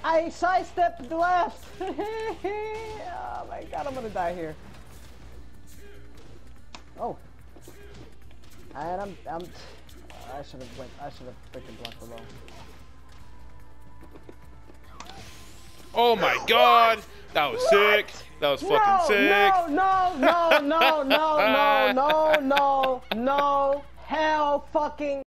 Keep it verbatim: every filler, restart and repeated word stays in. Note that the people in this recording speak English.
I sidestepped the left. Oh my god, I'm gonna die here. Oh. And I'm, I'm, I should have went, I should have freaking blocked below. Oh my god, that was sick. That was fucking no, sick. No, no, no, no, no, no, no, no, no, hell fucking